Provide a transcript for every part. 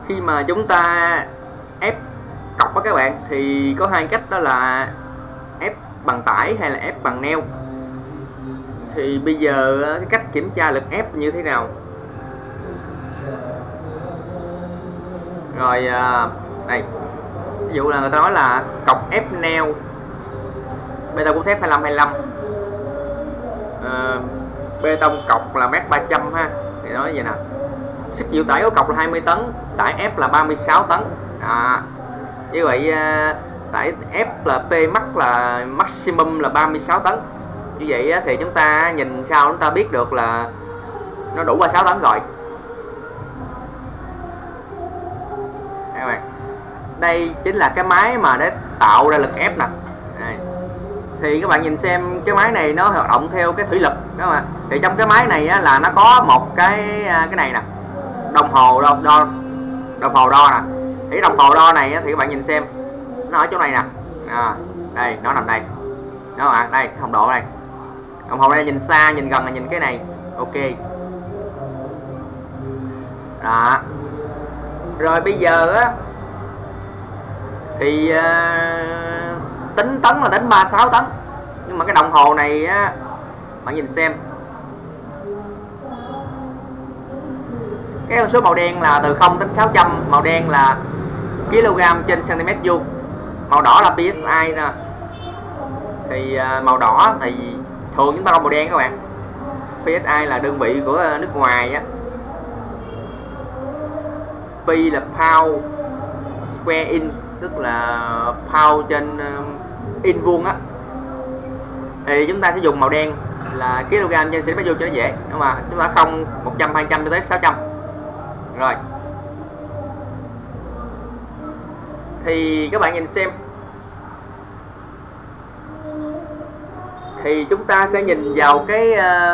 Khi mà chúng ta ép cọc á các bạn thì có hai cách, đó là ép bằng tải hay là ép bằng neo. Thì bây giờ cái cách kiểm tra lực ép như thế nào? Rồi đây, ví dụ là người ta nói là cọc ép neo bê tông cốt thép 25 bê tông cọc là mét 300 ha, thì nói vậy nè, sức chịu tải của cọc là 20 tấn, tải ép là 36 tấn. Như vậy tải ép là P max là maximum là 36 tấn. Như vậy thì chúng ta nhìn sao chúng ta biết được là nó đủ 36 tấn rồi. Các bạn, đây chính là cái máy mà để tạo ra lực ép nè. Thì các bạn nhìn xem cái máy này nó hoạt động theo cái thủy lực đó mà. Thì trong cái máy này á, là nó có một cái này nè, đồng hồ đo nè. Thì đồng hồ đo này á, thì các bạn nhìn xem nó ở chỗ này nè. Đây nó nằm đây đó ạ, đây thông độ này. Đồng hồ đây nhìn xa nhìn gần là nhìn cái này. Ok đó. Rồi bây giờ á thì tính tấn là tính 36 tấn. Nhưng mà cái đồng hồ này á, bạn nhìn xem cái con số màu đen là từ 0 đến 600, màu đen là kg trên cm vuông, màu đỏ là PSI nè. Thì màu đỏ thì thường chúng ta đo màu đen các bạn. PSI là đơn vị của nước ngoài á. P là pound square in, tức là pound trên in vuông á. Thì chúng ta sẽ dùng màu đen là kg trên cm vuông cho nó dễ, đúng mà chúng ta không 100, 200 cho tới 600. Rồi thì các bạn nhìn xem, thì chúng ta sẽ nhìn vào cái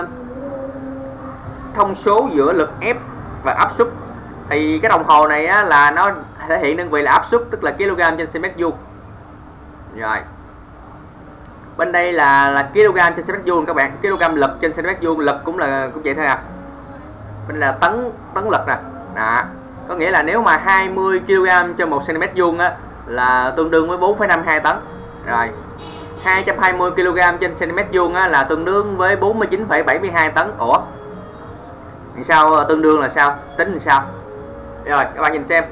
thông số giữa lực ép và áp suất. Thì cái đồng hồ này á, là nó thể hiện đơn vị là áp suất, tức là kg trên cm vuông. Rồi bên đây là kg trên cm vuông các bạn, kg lực trên cm vuông, lực cũng vậy thôi à. Bên là tấn lực nè. Đó, có nghĩa là nếu mà 20 kg trên 1 cm vuông á là tương đương với 4,52 tấn. Rồi 220 kg trên cm vuông á là tương đương với 49,72 tấn. Ủa sao tương đương là sao, tính làm sao? Rồi các bạn nhìn xem,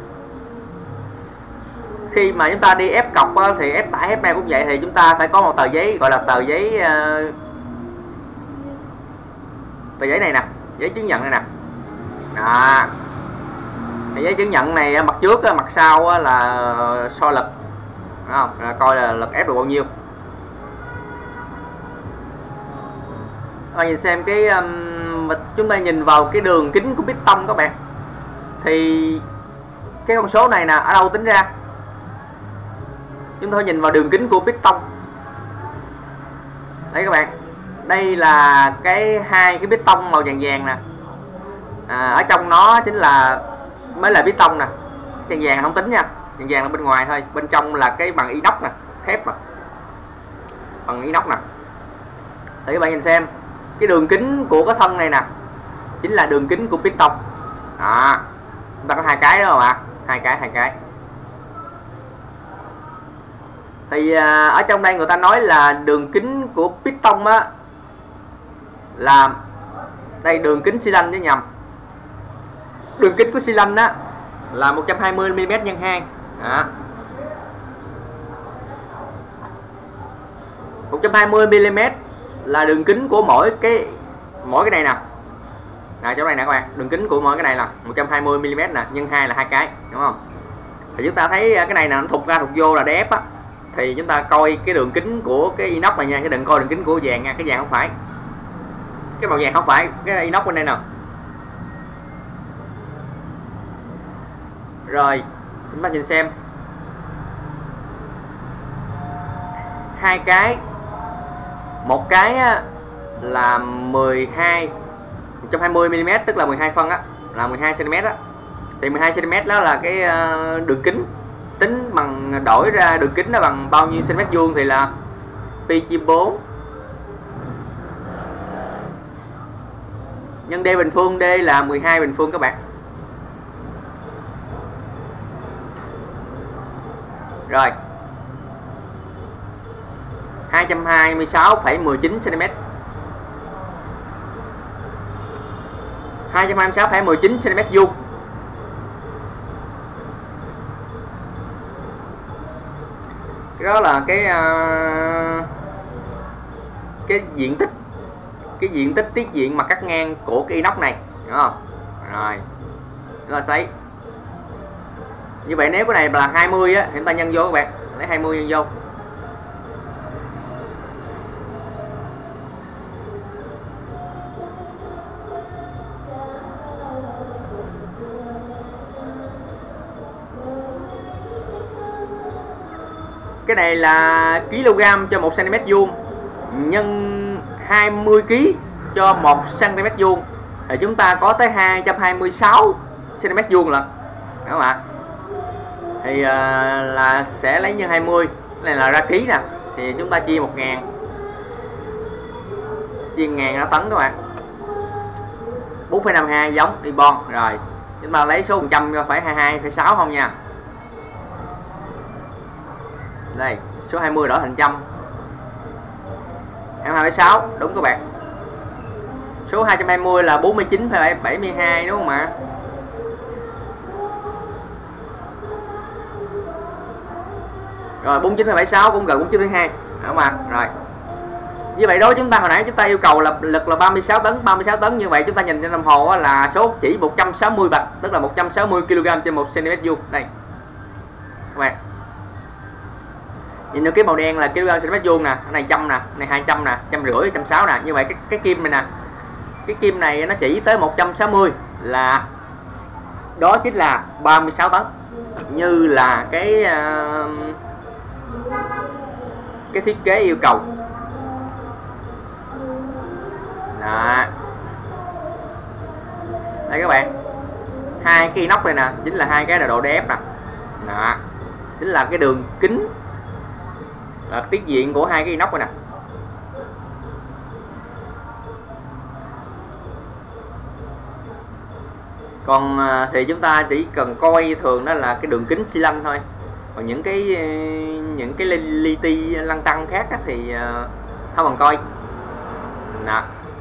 khi mà chúng ta đi ép cọc á, thì ép tải ép neo cũng vậy, thì chúng ta phải có một tờ giấy gọi là tờ giấy này nè, giấy chứng nhận này nè. Đó, thì giấy chứng nhận này mặt trước mặt sau là so lực, đúng không? Là coi là lực ép được bao nhiêu. Các bạn nhìn xem cái chúng ta nhìn vào cái đường kính của piston các bạn, thì cái con số này nè ở đâu tính ra? Chúng ta nhìn vào đường kính của piston. Đấy các bạn, đây là hai cái piston màu vàng vàng nè. Ở trong nó chính là mới là piston nè, vàng vàng không tính nha, vàng vàng là bên ngoài thôi, bên trong là cái bằng inox nè, thép nè, bằng inox nè. Thì các bạn nhìn xem cái đường kính của cái thân này nè chính là đường kính của piston. Đó, chúng ta có hai cái đó mà, hai cái. Thì ở trong đây người ta nói là đường kính của piston á là đây, đường kính xi lanh chứ nhầm. Đường kính của xi lanh á là 120 mm x 2. Đó. 120 mm là đường kính của mỗi cái này nè. Chỗ này nè các bạn, đường kính của mỗi cái này là 120 mm nè, nhân 2 là hai cái, đúng không? Thì chúng ta thấy cái này nè, nó thụt ra thụt vô là để ép á. Thì chúng ta coi cái đường kính của cái inox này nha, chứ đừng coi đường kính của vàng nha, cái vàng không phải. Cái màu vàng không phải, cái inox bên đây nè. Rồi, chúng ta nhìn xem. Hai cái. Một cái là 120 mm, tức là 12 phân á, là 12 cm á. Thì 12 cm đó là cái đường kính. Tính bằng đổi ra đường kính nó bằng bao nhiêu cm vuông thì là pi chia 4 nhân d bình phương, d là 12 bình phương các bạn. Rồi 226,19 cm, 226,19 cm vuông. Đó là cái diện tích tiết diện mặt cắt ngang của cái inox này, đúng không? Rồi đó là sấy. Như vậy nếu cái này là 20 á thì chúng ta nhân vô các bạn, lấy 20 nhân vô. Cái này là kg cho 1 cm vuông nhân 20 kg cho 1 cm vuông thì chúng ta có tới 226 cm vuông lận, đúng không ạ? Thì là sẽ lấy nhân 20, cái này là ra ký nè, thì chúng ta chia 1.000, chia 1.000 ra tấn các bạn. 4,52 giống Ibon. Rồi chúng ta lấy số 100 phải 22,6 không nha. Đây số 20 đổi thành trăm, 22,6 đúng các bạn. Số 220 là 49,72 đúng không ạ? Rồi 49,76 cũng gần 49,2 đúng không ạ? Rồi như vậy đó, chúng ta hồi nãy chúng ta yêu cầu là lực là 36 tấn, như vậy chúng ta nhìn trên đồng hồ là số chỉ 160 W, tức là 160 kg trên 1 cm vuông. Đây các bạn nhìn được cái màu đen là kg cm vuông nè, cái này trăm nè, này 200 nè, 150, 160 nè. Như vậy cái kim này nè, cái kim này nó chỉ tới 160 là đó chính là 36 tấn, như là cái thiết kế yêu cầu. Đó. Đây các bạn, hai cái inox này nè chính là hai cái là độ đép nè. Đó. Chính là cái đường kính tiết diện của hai cái inox này nè. Còn thì chúng ta chỉ cần coi thường đó là cái đường kính xi lanh thôi. Còn những cái li ti lăng tăng khác thì không cần coi. Đó.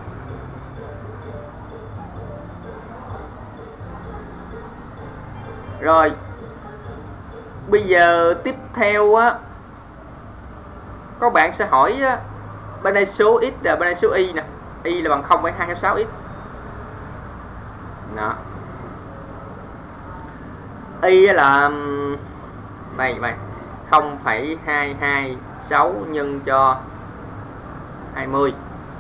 Rồi bây giờ tiếp theo á, các bạn sẽ hỏi á, bên đây số x là bên đây số y nè, y là bằng 0,226 x. Đó. Y là đây vậy 0,226 nhân cho 20,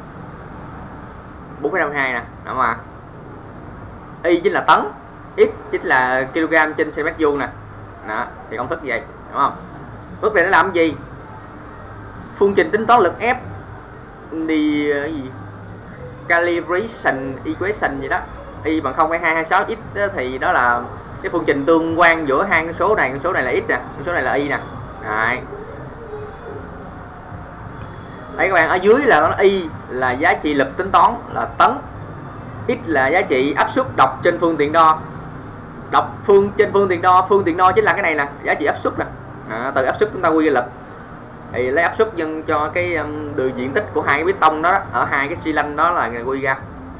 4,52 nè, đúng không ạ? Y chính là tấn, x chính là kg trên cm vuông nè. Đó, thì công thức như vậy, đúng không? Bước này nó làm gì? Phương trình tính toán lực ép đi gì? Calibration equation gì đó. Y bằng 0,226 x thì đó là cái phương trình tương quan giữa hai cái số này là x nè, cái số này là y nè. Đấy. Đây các bạn, ở dưới là nó y là giá trị lực tính toán là tấn, x là giá trị áp suất đọc trên phương tiện đo. Đọc trên phương tiện đo chính là cái này nè, giá trị áp suất nè. Từ áp suất chúng ta quy ra lực. Thì lấy áp suất nhân cho cái đường diện tích của hai cái bê tông đó, ở hai cái xi lanh đó là quy ra.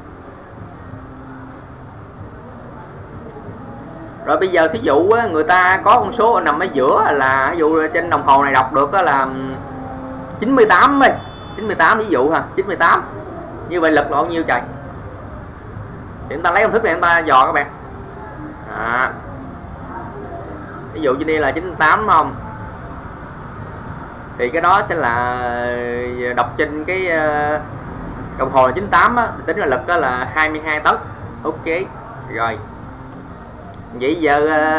Rồi bây giờ thí dụ người ta có con số nằm ở giữa, là ví dụ trên đồng hồ này đọc được là 98 đi, 98 ví dụ ha, 98. Như vậy lực là bao nhiêu trời? Thì chúng ta lấy công thức này chúng ta dò các bạn. Đó. Ví dụ trên đây là 98 đúng không? Thì cái đó sẽ là đọc trên cái đồng hồ là 98 á, tính ra lực đó là 22 tấn. Ok. Rồi. Vậy giờ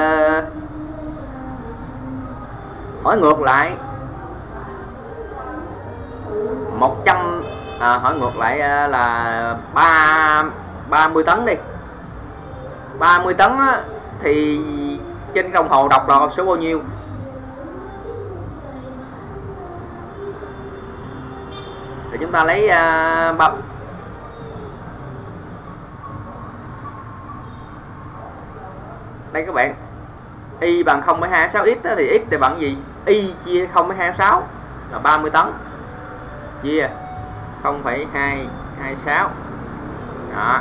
hỏi ngược lại 100 hỏi ngược lại là 30 tấn đi. 30 tấn á, thì trên đồng hồ đọc là số bao nhiêu? Thì chúng ta lấy đây các bạn, y bằng 0,26 x thì x thì bằng gì? y chia 0,26 là 30 tấn, chia 0,226 đó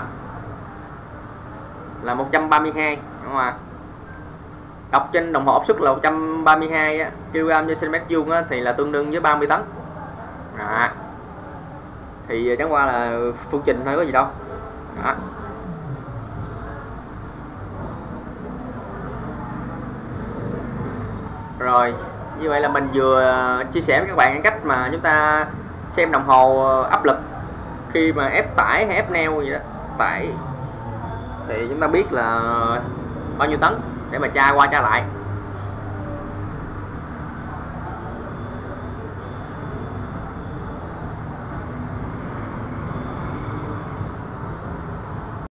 là 132, đúng không ạ? Đọc trên đồng hồ áp suất là 132 kg trên cm vuông thì là tương đương với 30 tấn đó. Thì chẳng qua là phương trình thôi, có gì đâu đó. Rồi như vậy là mình vừa chia sẻ với các bạn cái cách mà chúng ta xem đồng hồ áp lực khi mà ép tải hay ép neo gì đó. Tải thì chúng ta biết là bao nhiêu tấn để mà tra qua tra lại.